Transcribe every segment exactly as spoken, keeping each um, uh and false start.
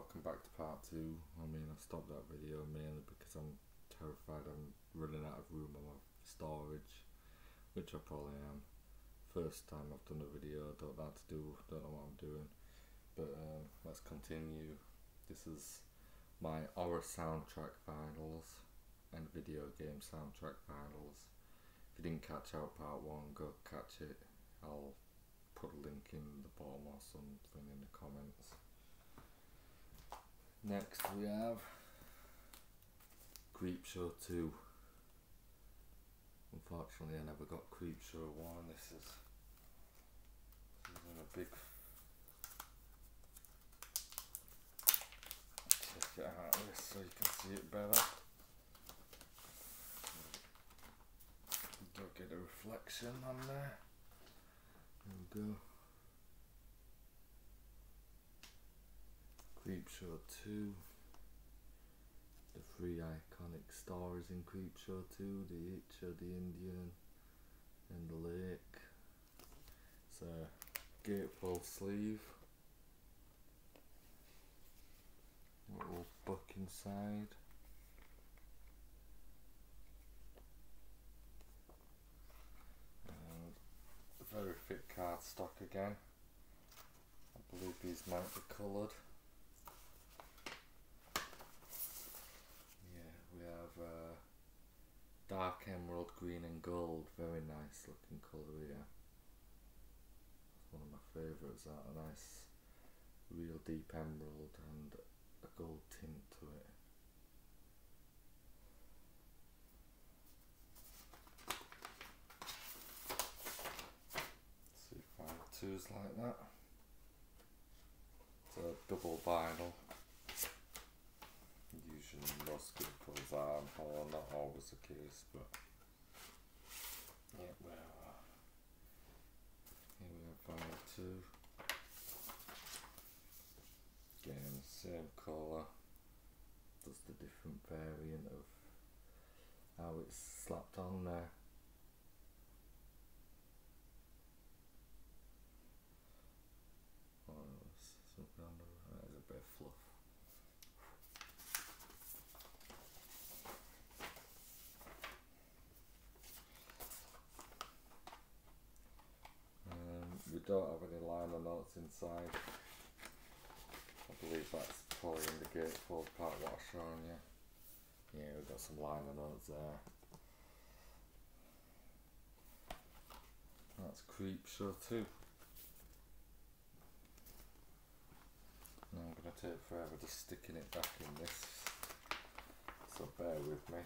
welcome back to part two. I mean, I stopped that video mainly because I'm terrified I'm running out of room on my storage, which I probably am. First time I've done a video, don't know how to do, don't know what I'm doing. But um, let's continue. This is my horror soundtrack finals and video game soundtrack finals. If you didn't catch out part one, go catch it. I'll put a link in the bottom or something in the comments. Next we have Creepshow two. Unfortunately I never got Creepshow one. This is, this is in a big, check it out this so you can see it better. Don't get a reflection on there. There we go. Creepshow two. The three iconic stories in Creepshow two, the Itcher, the Indian and the lake. It's a gatefold sleeve. Little book inside. And a very thick cardstock again. I believe these might be coloured. We have uh, dark emerald green and gold, very nice looking colour here. It's one of my favourites, that a nice real deep emerald and a gold tint to it. Let's see if I have twos like that. It's a double vinyl. Usually most gatefolds are, although not always the case, but yeah, well, here we have vinyl two. Again, same colour, just a different variant of how it's slapped on there. Oh, there's something on the right, there's a bit of fluff. We don't have any liner notes inside. I believe that's probably in the gatefold part what I've shown you. Yeah, we've got some liner notes there. That's Creepshow two. Now I'm going to take forever just sticking it back in this, so bear with me.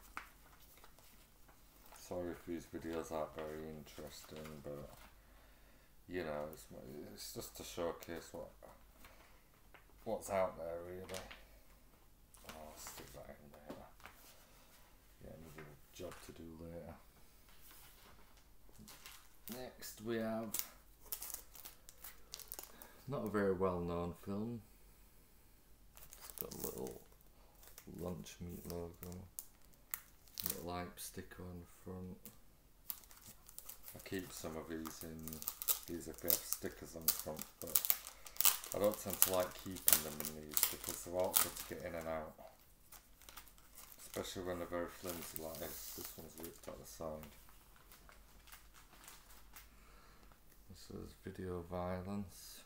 Sorry if these videos aren't very interesting, but you know, it's, it's just to showcase what what's out there really. Oh, I'll stick that in there. Yeah, another job to do later. Next we have not a very well known film. It's got a little lunch meat logo, little hype sticker on the front. I keep some of these in these if they have stickers on the front, but I don't tend to like keeping them in these because they're awkward to get in and out, especially when they're very flimsy like this. This one's ripped out the side. This is Video Violence.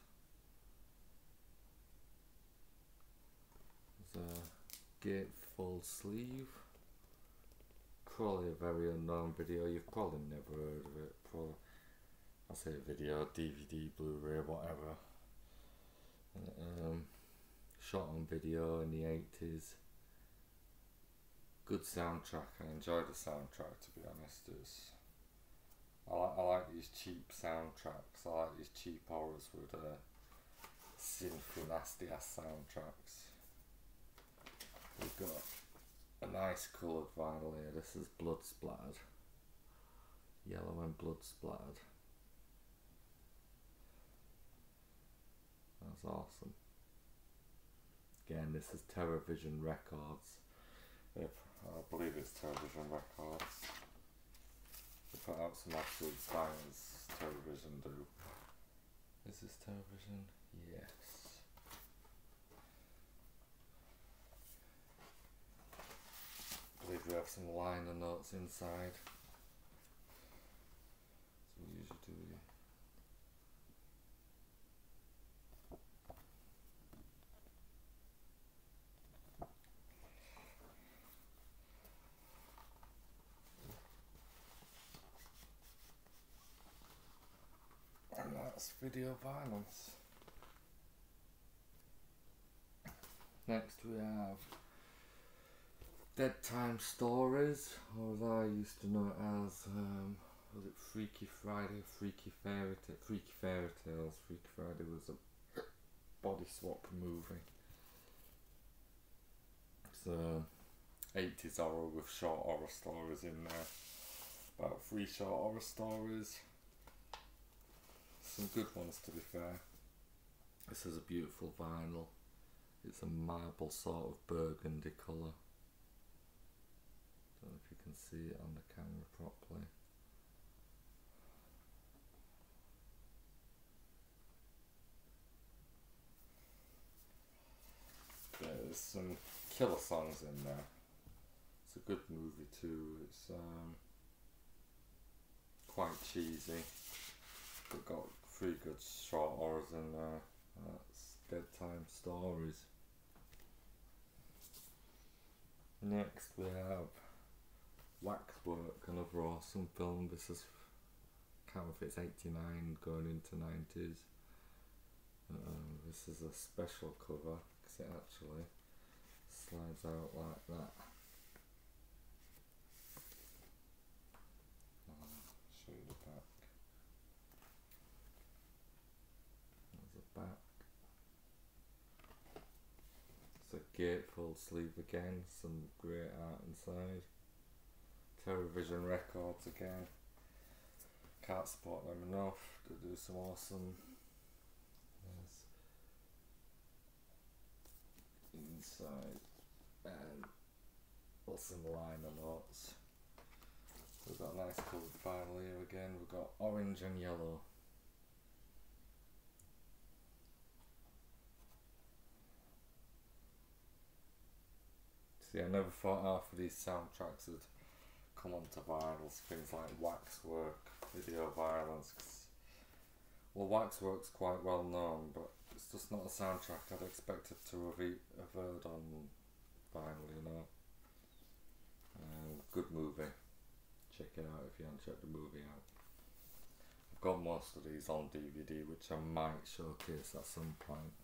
There's a gatefold sleeve. Probably a very unknown video, you've probably never heard of it. Probably, I say video, D V D, Blu-ray, whatever. Um, shot on video in the eighties. Good soundtrack. I enjoy the soundtrack, to be honest. It's, I like I like these cheap soundtracks. I like these cheap horrors with uh, sinful, nasty ass soundtracks. We've got a nice coloured vinyl here. This is blood splattered, yellow and blood splattered. That's awesome. Again, this is Television Records. If I believe it's Television Records. They put out some absolute bangers. Television do. Is this Television? Yes. have some liner notes inside. So we usually do. And that's video violence. Next we have Dead Time Stories, or as I used to know it as, um, was it Freaky Friday, Freaky Fairy Tale, Freaky Fairy Tales. Freaky Friday was a body swap movie. It's a eighties horror with short horror stories in there. About three short horror stories. Some good ones, to be fair. This is a beautiful vinyl. It's a marble sort of burgundy colour. Don't know if you can see it on the camera properly. There's some killer songs in there. It's a good movie too. It's um, quite cheesy. We've got three good short horrors in there. That's Dead Time Stories. Next we have Waxwork, another awesome film. This is, can't remember if it's eighty-nine going into nineties. Um, this is a special cover because it actually slides out like that. I'll show you the back. There's the back. It's a gatefold sleeve again, some great art inside. Television Records again. Can't support them enough. They do some awesome. Yes. Inside and awesome liner notes. We've got a nice coloured file here again. We've got orange and yellow. See, I never thought half of these soundtracks would come onto vinyls, things like Waxwork, Video Violence. Well, Waxwork's quite well known, but it's just not a soundtrack I'd expected to have, e have heard on vinyl, you know. Um, good movie. Check it out if you haven't checked the movie out. I've got most of these on D V D, which I might showcase at some point.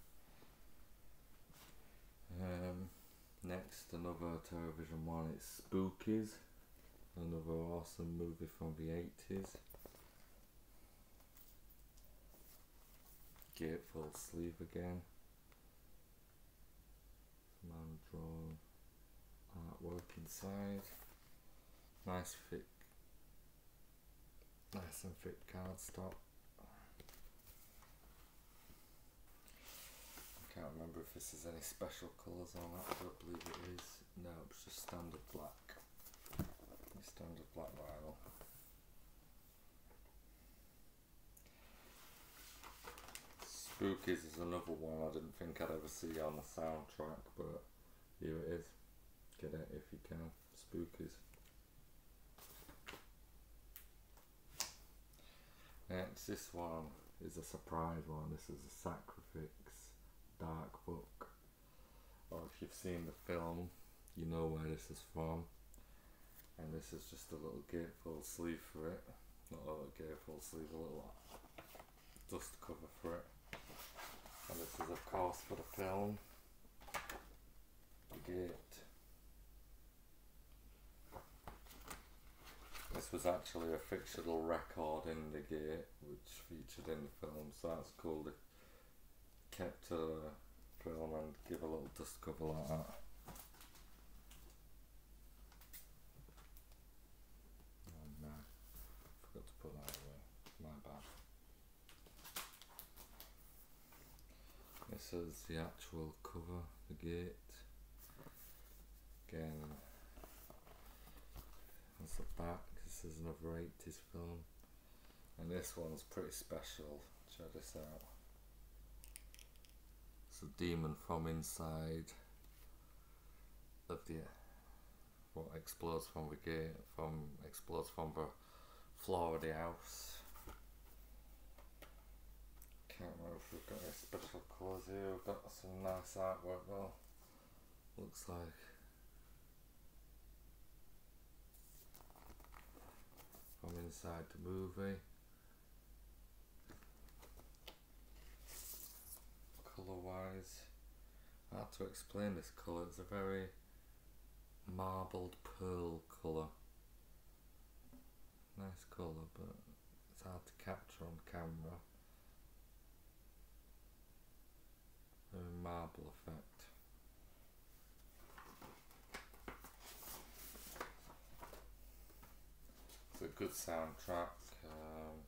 Um, next, another television one, it's Spookies. Another awesome movie from the eighties. Gatefold sleeve again. Some hand drawn artwork inside. Nice thick, nice and thick cardstock. I can't remember if this is any special colours on that, I don't believe it is. No, it's just standard black. Standard black vinyl. Spookies is another one I didn't think I'd ever see on the soundtrack, but here it is. Get it if you can. Spookies. Next, this one is a surprise one. This is a Sacrifice Dark Book. Or if you've seen the film, you know where this is from. And this is just a little gatefold sleeve for it. Not a little gatefold sleeve, a little dust cover for it. And this is of course for the film. The gate. This was actually a fictional record in the gate which featured in the film, so that's cool. They kept to the film and give a little dust cover like that. Forgot to put that away, my bad. This is the actual cover, the gate. Again, that's the back. This is another eighties film. And this one's pretty special. Check this out. It's a demon from inside of the, what explodes from the gate, from explodes from the floor of the house. Can't remember if we've got any special colours here. We've got some nice artwork though. Looks like from inside the movie. Colour wise, hard to explain this colour. It's a very marbled pearl colour. Nice colour, but it's hard to capture on camera. Very marble effect. It's a good soundtrack. Um,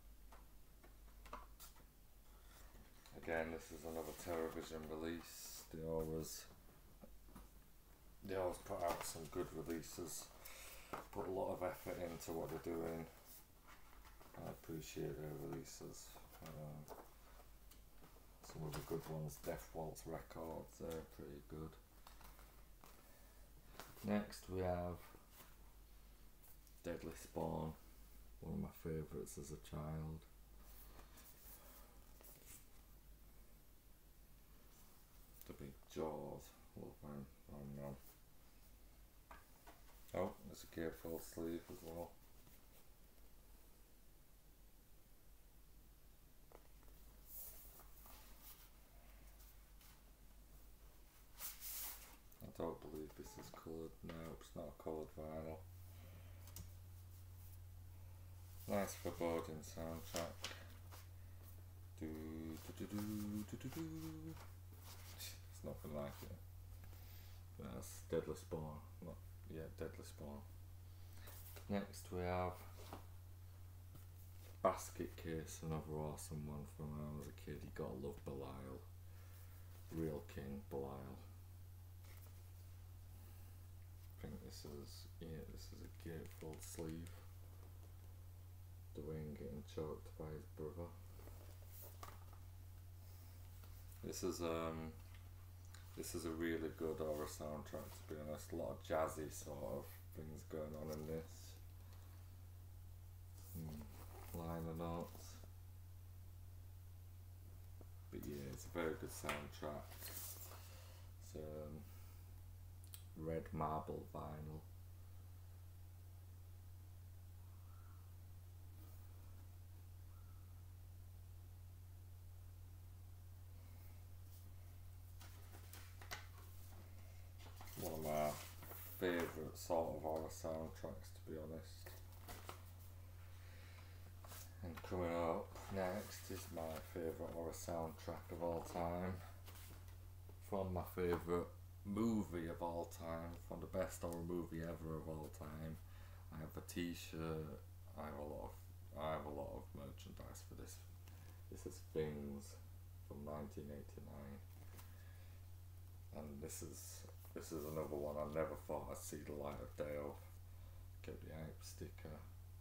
again, this is another television release. They always they always put out some good releases. Put a lot of effort into what they're doing. I appreciate their releases. Um, some of the good ones, Death Waltz Records, they're pretty good. Next we have Deadly Spawn, one of my favourites as a child. The big jaws, love them. Um, um. Oh, there's a gatefold sleeve as well. I don't believe this is coloured. No, it's not a coloured vinyl. Nice foreboding soundtrack. Do, do, do, do, do, do, do. It's nothing like it. That's Deadly Spawn. Not, yeah, Deadly Spawn. Next we have Basket Case, another awesome one from when I was a kid. You gotta love Belial. Real King Belial. I think this is, yeah, this is a gatefold sleeve. Dwayne getting choked by his brother. This is um, this is a really good horror soundtrack, to be honest. A lot of jazzy sort of things going on in this. Hmm. Liner notes. But yeah, it's a very good soundtrack. It's um, red marble vinyl. One of my favourite sort of horror soundtracks, to be honest. And coming up next is my favourite horror soundtrack of all time. From my favourite movie of all time, from the best horror movie ever of all time. I have a t-shirt, I have a lot of I have a lot of merchandise for this. This is Things from nineteen eighty-nine. And this is this is another one I never thought I'd see the light of day of. Get the hype sticker.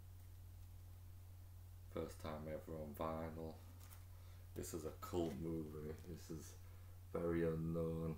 First time ever on vinyl. This is a cult movie. This is very unknown.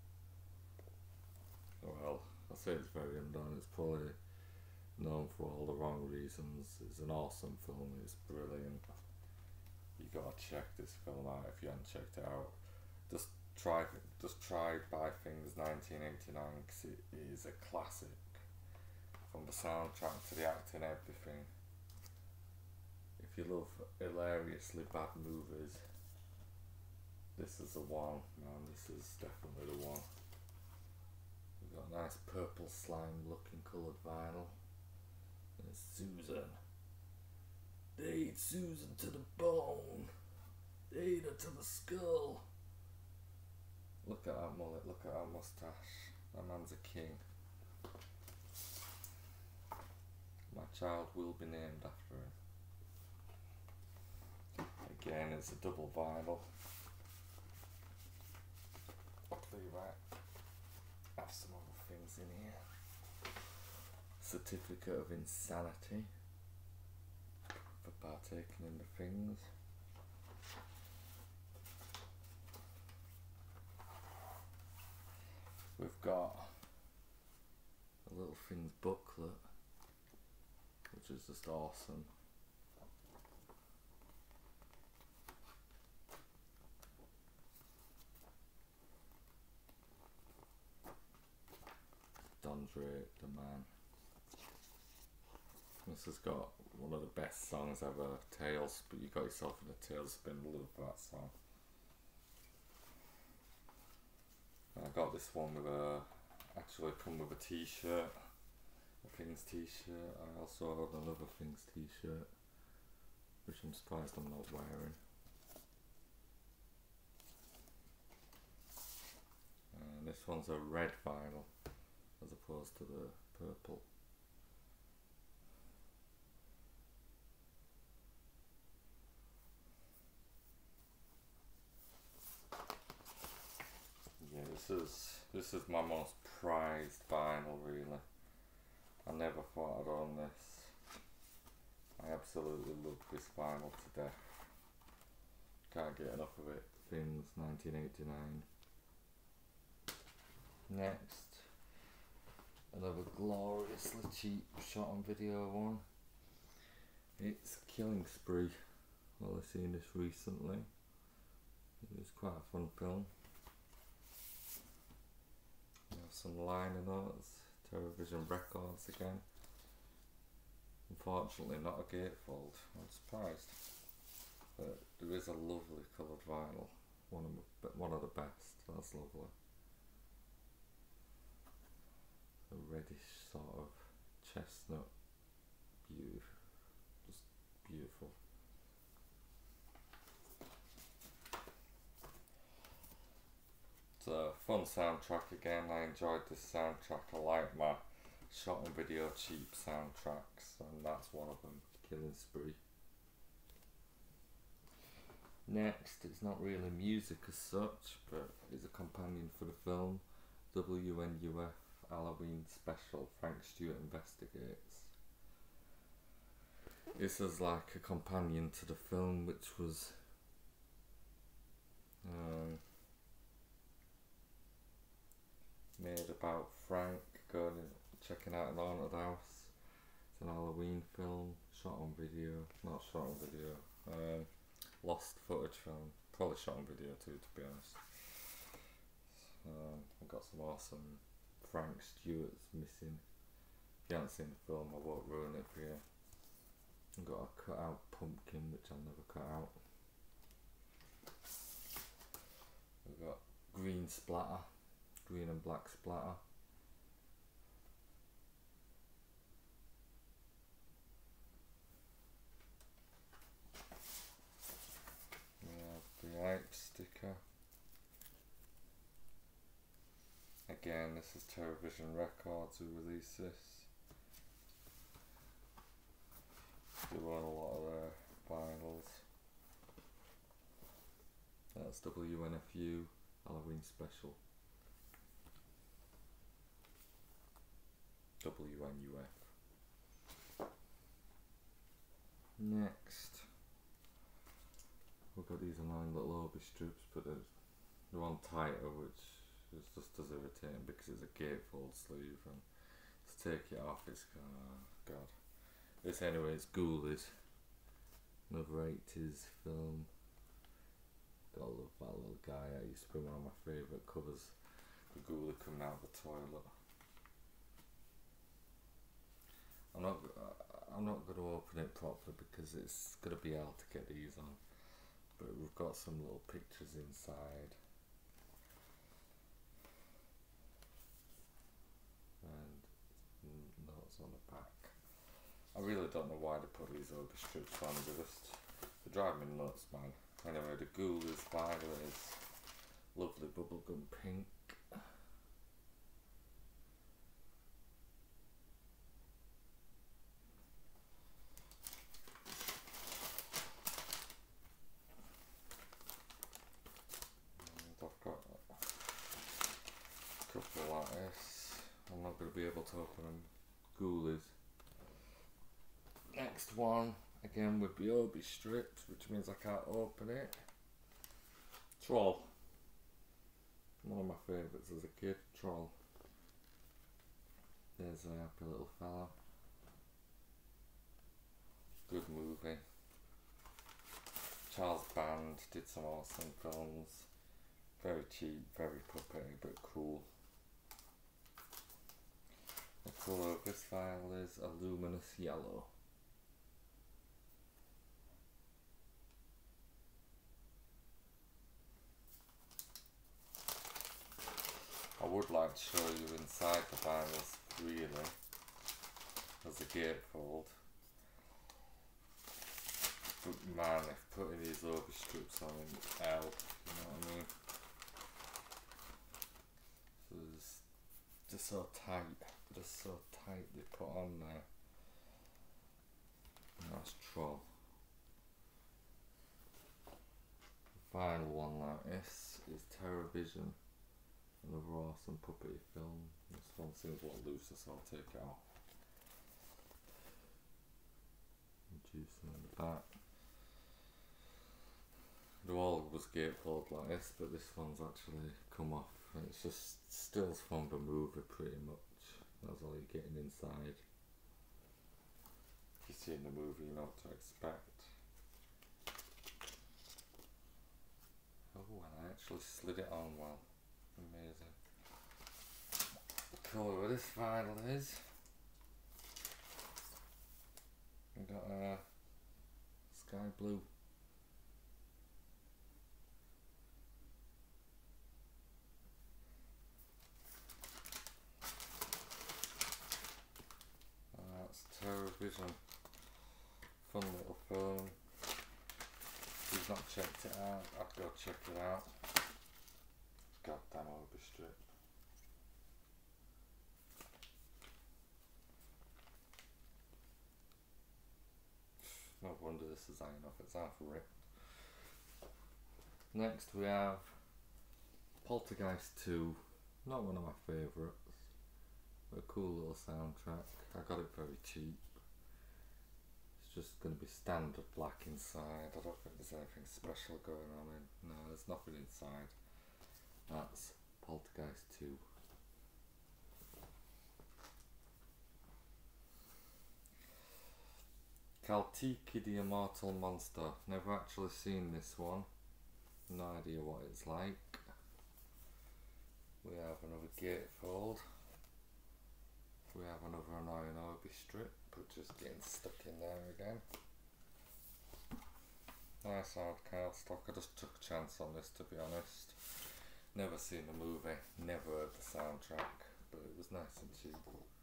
Well, I say it's very unknown. It's probably known for all the wrong reasons. It's an awesome film. It's brilliant. You gotta check this film out if you haven't checked it out. Just try, just try buy Things nineteen eighty-nine because it is a classic. From the soundtrack to the acting, everything. If you love hilariously bad movies, this is the one, man. This is definitely the one. We've got a nice purple slime looking coloured vinyl. And it's Susan. They ate Susan to the bone. They ate her to the skull. Look at that mullet, look at that moustache. That man's a king. My child will be named after him. Again, it's a double vinyl. Hopefully, right. Have some other things in here. Certificate of Insanity for partaking in the things. We've got a Little Things booklet, which is just awesome. Don Drake, the man. This has got one of the best songs ever, Tails, but you got yourself in a tailspin. Love that song. I got this one with a, actually come with a t-shirt, a Things t-shirt. I also have another Things t-shirt, which I'm surprised I'm not wearing. And this one's a red vinyl, as opposed to the purple. Yeah, this is this is my most prized vinyl, really. I never thought I'd own this. I absolutely love this vinyl to death. Can't get enough of it. Things, nineteen eighty-nine. Next, another gloriously cheap shot on video one. It's Killing Spree. Well, I've seen this recently. It was quite a fun film. We have some liner notes, Television Records again. Unfortunately not a gatefold, I'm surprised. But there is a lovely coloured vinyl, one of, the, one of the best, that's lovely. A reddish sort of chestnut, beautiful, just beautiful. It's a fun soundtrack again. I enjoyed this soundtrack. I like my shot on video cheap soundtracks, and that's one of them, Killing Spree. Next, it's not really music as such, but it's a companion for the film, W N U F Halloween Special, Frank Stewart Investigates. This is like a companion to the film, which was um, made about Frank going and checking out an haunted house. It's an Halloween film, shot on video, not shot on video, um, lost footage film, probably shot on video too, to be honest. Um, I've got some awesome Frank Stewart's missing. If you haven't seen the film, I won't ruin it for you. I've got a cut out pumpkin, which I'll never cut out. We've got green splatter, green and black splatter. We have the hype sticker. Again, this is Television Records who released this. They own a lot of their vinyls. That's W N F U Halloween Special. W N U F. Next, we've got these annoying little obi strips, but they're, they're on tighter, which is just as irritating because it's a gatefold sleeve, and to take it off, it's oh god. This anyway is Ghoulies, another eighties film. Gotta love that little guy. I used to be one of my favourite covers. The ghoulie coming out of the toilet. I'm not. I'm not going to open it properly because it's going to be hard to get these on. But we've got some little pictures inside. And notes on the back. I really don't know why they put these obi strips on. They just they drive me nuts, man. Anyway, the Ghoulies vinyl is lovely bubblegum pink. And I've got a couple like this. I'm not going to be able to open them. Ghoulies. Next one, again with the obi strips, which means I can't open it. Troll. One of my favourites as a kid, Troll. There's a happy little fella. Good movie. Charles Band did some awesome films. Very cheap, very puppety, but cool. The colour of this file is a luminous yellow. I would like to show you inside the vinyls, really, as a gatefold. But man, if putting these over strips on in L, you know what I mean? So it's just so tight, just so tightly put on there. That's troll. Final one like this is TerraVision. Another awesome puppety film. This one seems a lot looser, so I'll take it off. Juicing in the back. The wall was gatefold like this, but this one's actually come off. And it's just stills from the movie pretty much. That's all you're getting inside. If you've seen the movie, you know what to expect. Oh, and I actually slid it on well. Amazing. The colour of this vinyl is, we've got a sky blue. And that's TerraVision. Fun little film. If you've not checked it out, I'd go check it out. Goddamn over strip. No wonder this is iron off, it's half ripped. Next we have Poltergeist two. Not one of my favourites, but a cool little soundtrack. I got it very cheap. It's just going to be standard black inside. I don't think there's anything special going on in. No, there's nothing inside. That's Poltergeist two. Kaltiki the Immortal Monster. Never actually seen this one. No idea what it's like. We have another gatefold. We have another annoying Orby strip, but just getting stuck in there again. Nice hard cardstock. I just took a chance on this, to be honest. Never seen the movie, never heard the soundtrack, but it was nice and cheap.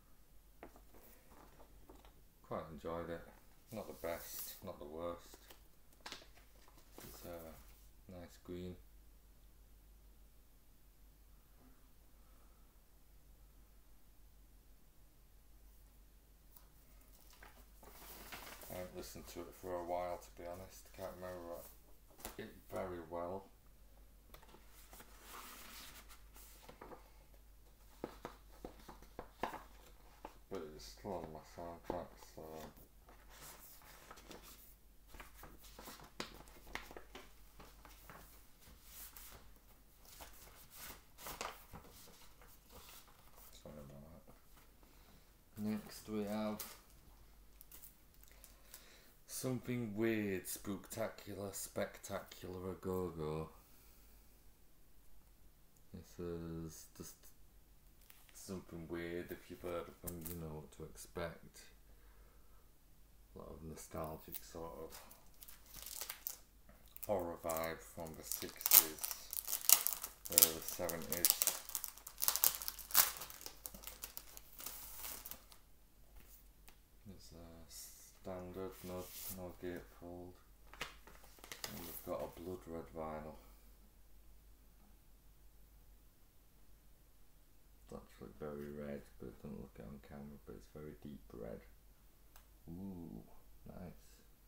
Quite enjoyed it. Not the best, not the worst. It's a nice green. I haven't listened to it for a while, to be honest. Can't remember it very well. But it's still on my soundtrack, so sorry about that. Next we have Something Weird, Spooktacular, Spectacular, a Go-Go. This is just something weird. If you've heard of them, you know what to expect. A lot of nostalgic sort of horror vibe from the sixties, early seventies. It's a standard, no, no gatefold. And we've got a blood red vinyl. It's actually very red, but it doesn't look it on camera, but it's very deep red. Ooh, nice.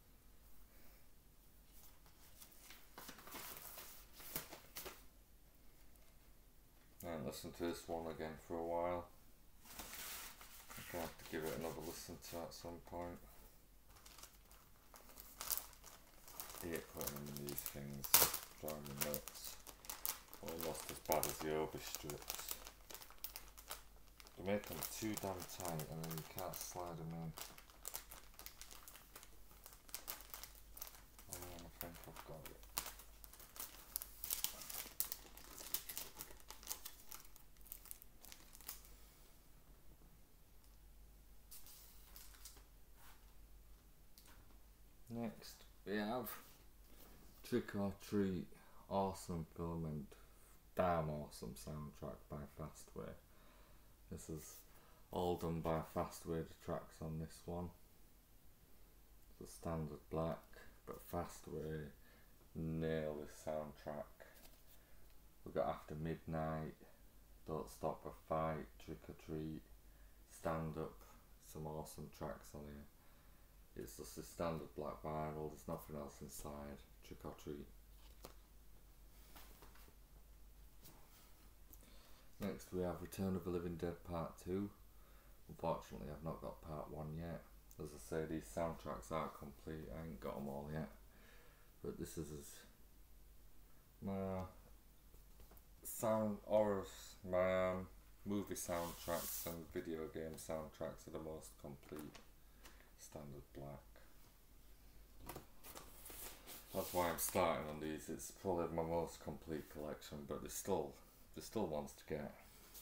I haven't listened to this one again for a while. I'm going to have to give it another listen to at some point. I hate putting in these things, driving me nuts. Almost as bad as the Orby strips. They make them too damn tight and then you can't slide them in. Oh, I think I've got it. Next we have Trick or Treat, awesome film and damn awesome soundtrack by Fastway. This is all done by Fastway, the tracks on this one. It's a standard black, but Fastway nail this soundtrack. We've got After Midnight, Don't Stop or Fight, Trick or Treat, Stand Up, some awesome tracks on here. It's just a standard black vinyl, there's nothing else inside. Trick or Treat. Next we have Return of the Living Dead Part two. Unfortunately I've not got Part one yet. As I say, these soundtracks aren't complete, I ain't got them all yet. But this is my sound horror, my um, movie soundtracks and video game soundtracks are the most complete. Standard black. That's why I'm starting on these. It's probably my most complete collection, but there's still there's still ones to get.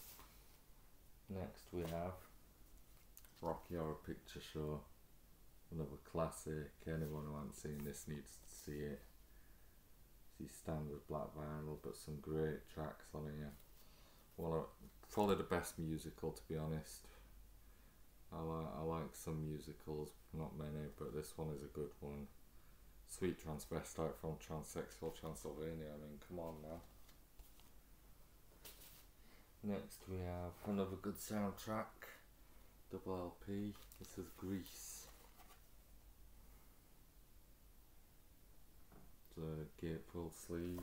Next we have Rocky Horror Picture Show, another classic. Anyone who hasn't seen this needs to see it. See standard black vinyl, but some great tracks on here. One of probably the best musical, to be honest. I like, I like some musicals, not many, but this one is a good one. Sweet Transvestite from Transsexual Transylvania, I mean, come on now. Next we have another good soundtrack, double L P, this is Grease. It's a gatefold sleeve.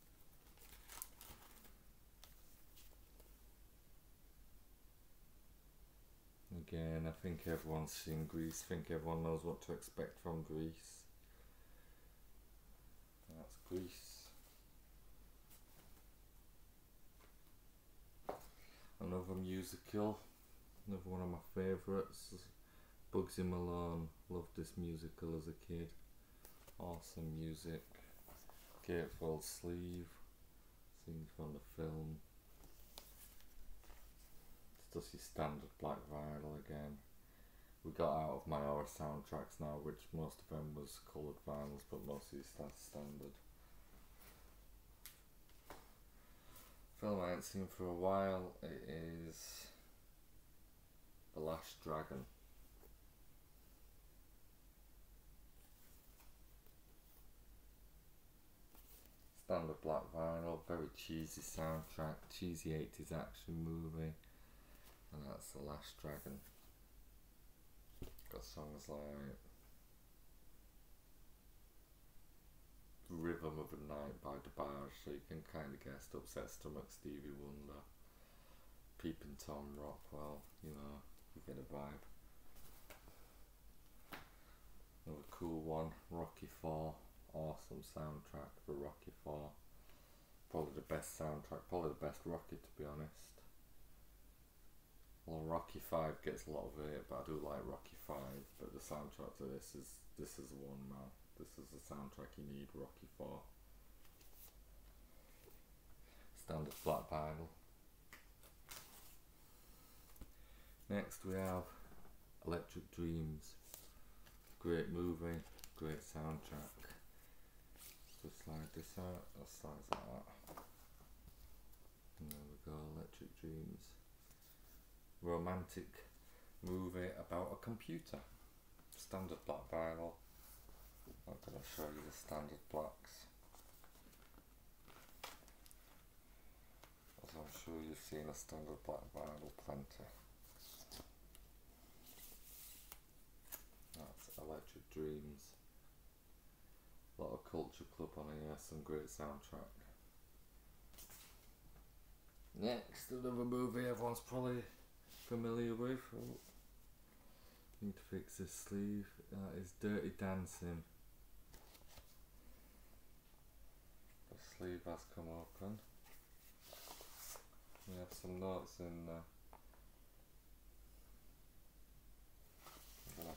Again, I think everyone's seen Grease, I think everyone knows what to expect from Grease. That's Grease. Another musical, another one of my favourites, Bugsy Malone. Loved this musical as a kid. Awesome music. Gatefold sleeve, scenes from the film. Just your standard black vinyl again. We got out of my horror soundtracks now, which most of them was coloured vinyls, but most of these are standard. Film I ain't seen for a while, it is The Last Dragon. Standard black vinyl, very cheesy soundtrack, cheesy eighties action movie. And that's The Last Dragon. Got songs like Rhythm of the Night by the Barge, so you can kind of guess Upset Stomach, Stevie Wonder, Peeping Tom, Rockwell, you know, you get a vibe. Another cool one, Rocky four, awesome soundtrack for Rocky four. Probably the best soundtrack, probably the best Rocky, to be honest. Well, Rocky five gets a lot of hate, but I do like Rocky five, but the soundtrack to this is, this is the one, man. This is the soundtrack you need, Rocky four. Standard black vinyl. Next we have Electric Dreams. Great movie, great soundtrack. Just slide this out, or slides like that. And there we go, Electric Dreams. Romantic movie about a computer. Standard black vinyl. I'm going to show you the standard blacks, as I'm sure you've seen a standard black vinyl plenty. That's Electric Dreams. A lot of Culture Club on here, some great soundtrack. Next, another movie everyone's probably familiar with. Oh, need to fix this sleeve. That is Dirty Dancing. The sleeve has come open. We have some notes in there.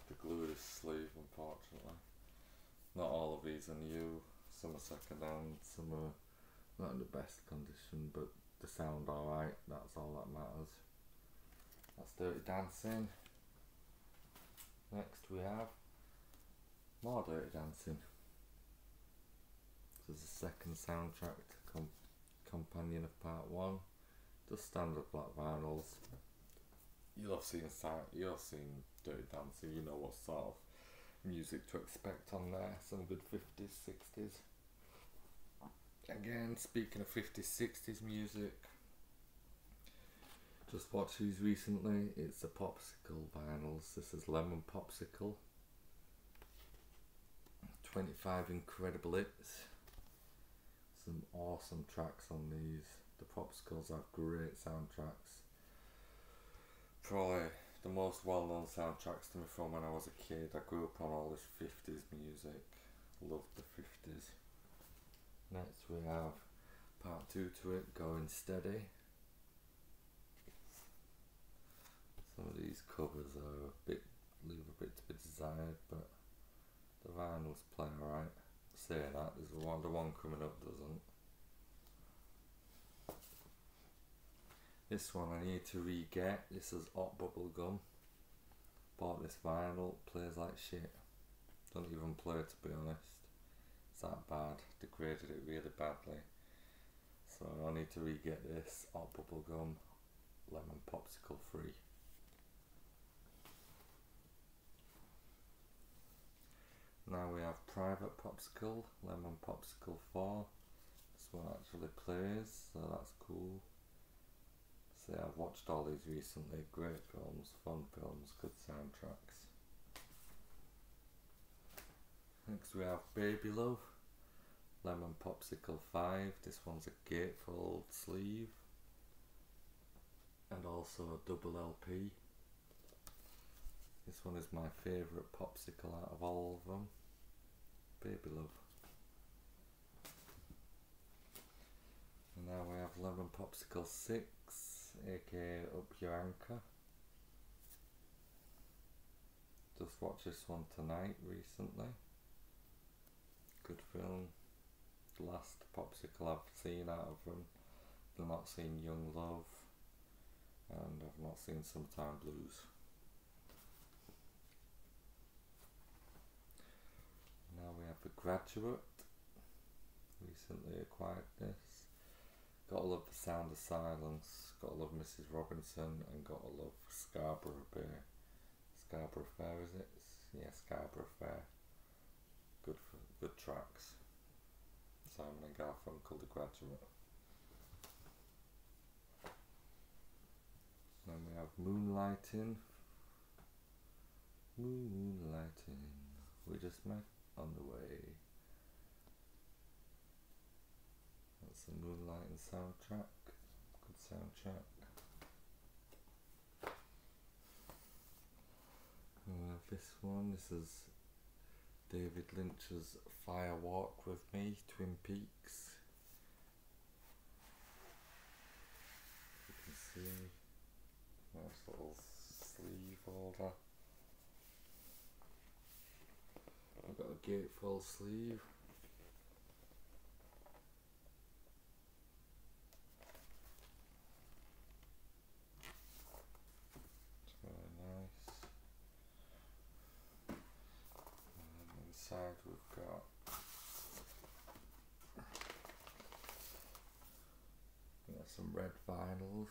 to glue this sleeve, unfortunately. Not all of these are new, some are second hand, some are not in the best condition, but they sound alright, that's all that matters. That's Dirty Dancing. Next we have more Dirty Dancing. This is the second soundtrack to com companion of part one. Just standard black vinyls. You'll have seen you'll have seen Dirty Dancing, you know what sort of music to expect on there. Some good fifties, sixties. Again, speaking of fifties, sixties music, just watched these recently. It's the Popsicle vinyls. This is Lemon Popsicle. twenty-five incredible hits. Some awesome tracks on these. The Popsicles have great soundtracks. Probably the most well-known soundtracks to me from when I was a kid. I grew up on all this fifties music. Loved the fifties. Next we have part two to it, Going Steady. Some of these covers are a bit, leave a bit to be desired, but the vinyls play alright. Saying that, there's one, the one coming up doesn't. This one I need to re-get. This is Hot Bubble Gum. Bought this vinyl, plays like shit. Don't even play it, to be honest. It's that bad. Degraded it really badly. So I need to re-get this Hot Bubble Gum Lemon Popsicle free. Now we have Private Popsicle, Lemon Popsicle four. This one actually plays, so that's cool. So yeah, I've watched all these recently. Great films, fun films, good soundtracks. Next we have Baby Love, Lemon Popsicle five. This one's a gatefold sleeve. And also a double L P. This one is my favourite popsicle out of all of them. Baby Love. And now we have Lemon Popsicle six, aka Up Your Anchor. Just watched this one tonight recently. Good film. The last popsicle I've seen out of them. I've not seen Young Love. And I've not seen Summertime Blues. Now we have The Graduate. Recently acquired this. Gotta love The Sound of Silence. Gotta love Missus Robinson, and gotta love Scarborough Bay. Scarborough Fair, is it? Yeah, Scarborough Fair. Good for, good tracks. Simon and Garfunkel, The Graduate. Then we have Moonlighting. Moonlighting. We just met on the way. That's the Moonlighting soundtrack. Good soundtrack. We have this one. This is David Lynch's Fire Walk With Me, Twin Peaks. You can see. Nice little sleeve holder. I've got a gatefold sleeve. It's very nice. And inside we've got we got some red vinyls.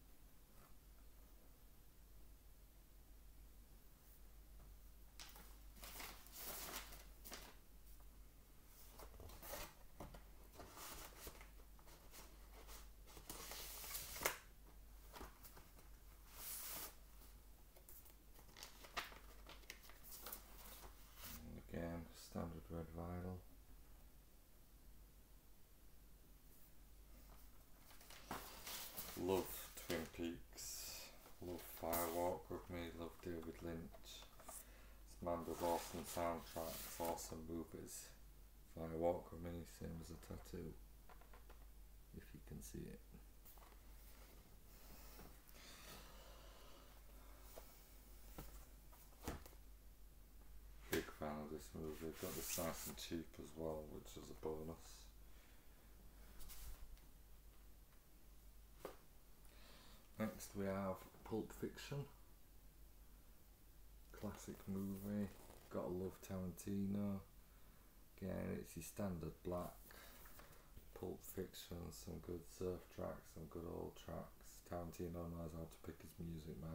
Again, standard red vinyl. Love Twin Peaks. Love Fire Walk With Me. Love David Lynch. This man does awesome soundtracks, awesome movies. Fire Walk With Me, same as a tattoo. If you can see it. movie. Got this nice and cheap as well, which is a bonus. Next we have Pulp Fiction. Classic movie. Gotta love Tarantino. Again, it's your standard black. Pulp Fiction, some good surf tracks, some good old tracks. Tarantino knows how to pick his music, man.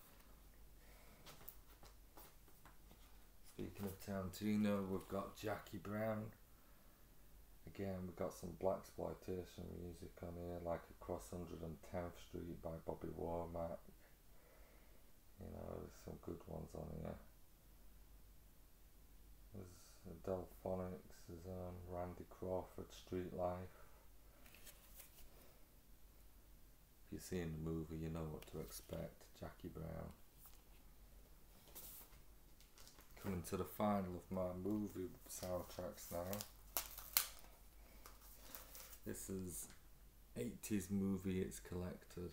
Speaking of Tarantino, we've got Jackie Brown. Again, we've got some blaxploitation music on here, like Across one hundred tenth Street by Bobby Womack. You know, there's some good ones on here. There's Delphonics, there's um, Randy Crawford, Street Life. If you've seen the movie, you know what to expect. Jackie Brown. Coming to the final of my movie soundtracks now. This is eighties movie it's collected.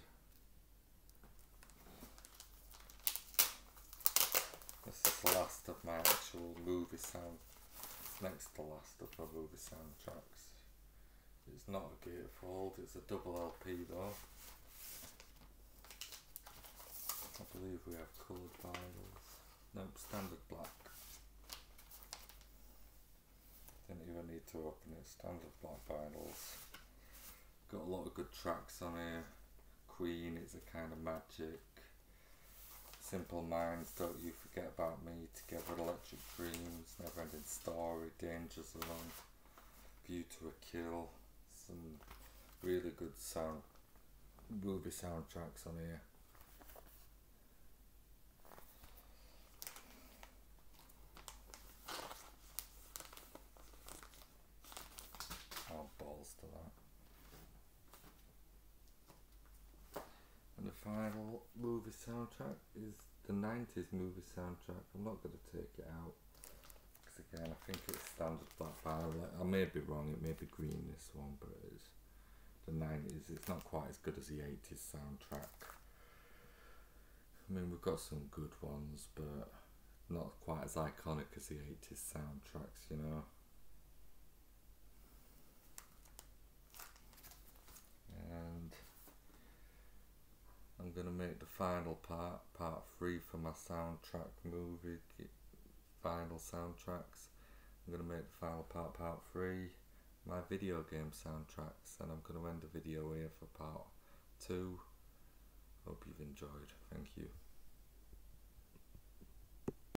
This is the last of my actual movie sound, next to last of my movie soundtracks. It's not a gatefold, it's a double L P though. I believe we have coloured vinyls. Nope, standard black. Didn't even need to open it, standard black vinyls. Got a lot of good tracks on here. Queen, It's a Kind of Magic. Simple Minds, Don't You Forget About Me, Together Electric Dreams, Never Ending Story, Danger Zone, View to a Kill. Some really good sound movie soundtracks on here. Oh, balls to that. And the final movie soundtrack is the nineties movie soundtrack. I'm not going to take it out because again I think it's standard black vinyl. I may be wrong, it may be green this one, but it's the nineties. It's not quite as good as the eighties soundtrack. I mean, we've got some good ones, but not quite as iconic as the eighties soundtracks, you know. And I'm going to make the final part, part three for my soundtrack movie, final soundtracks. I'm going to make the final part, part three, my video game soundtracks, and I'm going to end the video here for part two. Hope you've enjoyed.